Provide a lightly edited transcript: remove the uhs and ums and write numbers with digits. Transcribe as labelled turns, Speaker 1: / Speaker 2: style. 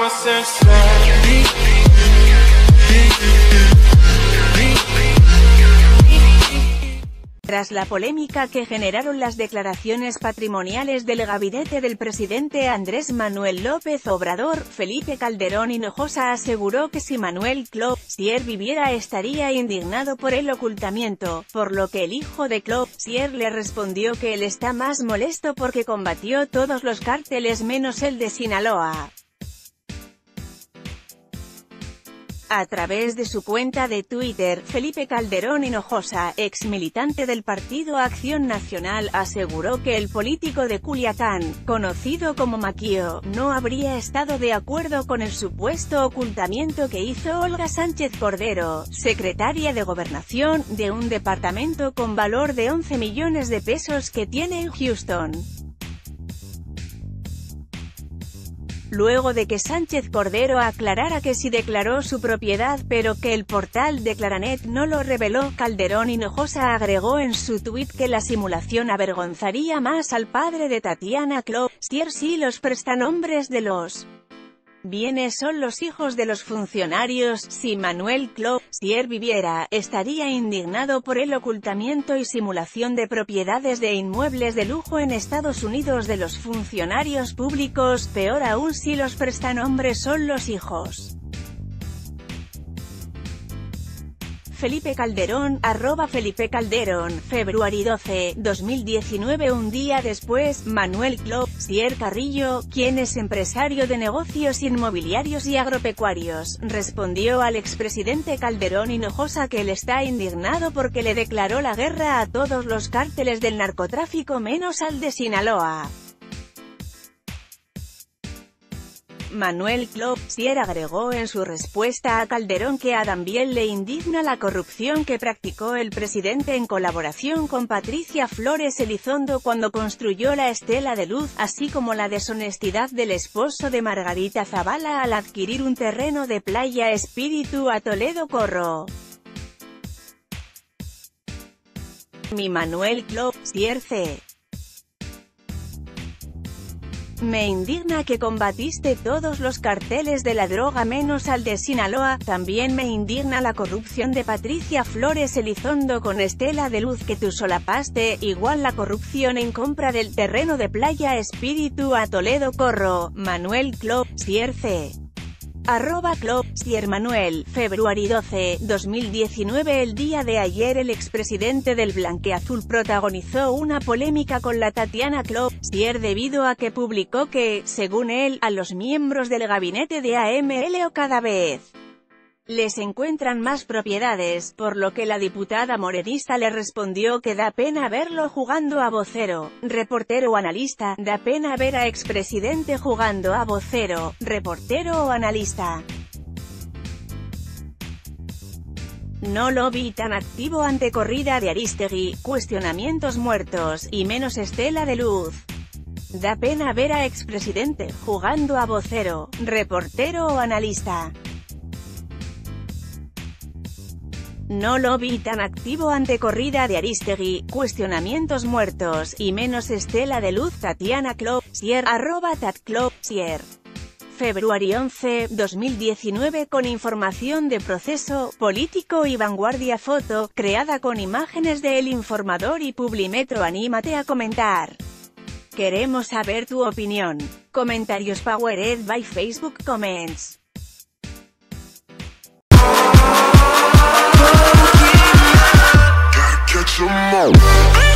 Speaker 1: Tras la polémica que generaron las declaraciones patrimoniales del gabinete del presidente Andrés Manuel López Obrador, Felipe Calderón Hinojosa aseguró que si Manuel Clopsier viviera estaría indignado por el ocultamiento, por lo que el hijo de Clopsier le respondió que él está más molesto porque combatió todos los cárteles menos el de Sinaloa. A través de su cuenta de Twitter, Felipe Calderón Hinojosa, ex militante del Partido Acción Nacional, aseguró que el político de Culiacán, conocido como Maquio, no habría estado de acuerdo con el supuesto ocultamiento que hizo Olga Sánchez Cordero, secretaria de Gobernación, de un departamento con valor de 11 millones de pesos que tiene en Houston. Luego de que Sánchez Cordero aclarara que sí declaró su propiedad pero que el portal de Claranet no lo reveló, Calderón Hinojosa agregó en su tuit que la simulación avergonzaría más al padre de Tatiana Clopsier si los prestanombres de los bienes son los hijos de los funcionarios. Si Manuel Clopsier viviera, estaría indignado por el ocultamiento y simulación de propiedades de inmuebles de lujo en Estados Unidos de los funcionarios públicos, peor aún si los prestanombres son los hijos. Felipe Calderón, @FelipeCalderón, February 12, 2019. Un día después, Manuel Clopsier Carrillo, quien es empresario de negocios inmobiliarios y agropecuarios, respondió al expresidente Calderón Hinojosa que él está indignado porque le declaró la guerra a todos los cárteles del narcotráfico menos al de Sinaloa. Manuel Clopsier agregó en su respuesta a Calderón que también le indigna la corrupción que practicó el presidente en colaboración con Patricia Flores Elizondo cuando construyó la Estela de Luz, así como la deshonestidad del esposo de Margarita Zavala al adquirir un terreno de Playa Espíritu a Toledo Corro. Mi Manuel Clopsier C. Me indigna que combatiste todos los carteles de la droga menos al de Sinaloa. También me indigna la corrupción de Patricia Flores Elizondo con Estela de Luz que tú solapaste, igual la corrupción en compra del terreno de Playa Espíritu a Toledo Corro. Manuel Clopsier C. @Clopsier Manuel, February 12, 2019. El día de ayer el expresidente del Blanqueazul protagonizó una polémica con la Tatiana Clopsier debido a que publicó que, según él, a los miembros del gabinete de AMLO cada vez les encuentran más propiedades, por lo que la diputada morenista le respondió que da pena verlo jugando a vocero, reportero o analista. Da pena ver a expresidente jugando a vocero, reportero o analista. No lo vi tan activo ante corrida de Aristegui, cuestionamientos muertos, y menos Estela de Luz. Da pena ver a expresidente jugando a vocero, reportero o analista. No lo vi tan activo ante corrida de Aristegui, cuestionamientos muertos, y menos Estela de Luz. Tatiana Clopsier, @TatClopsier. February 11, 2019. Con información de Proceso, Político y Vanguardia. Foto, creada con imágenes de El Informador y Publimetro. Anímate a comentar. Queremos saber tu opinión. Comentarios powered by Facebook Comments. Catch 'em all.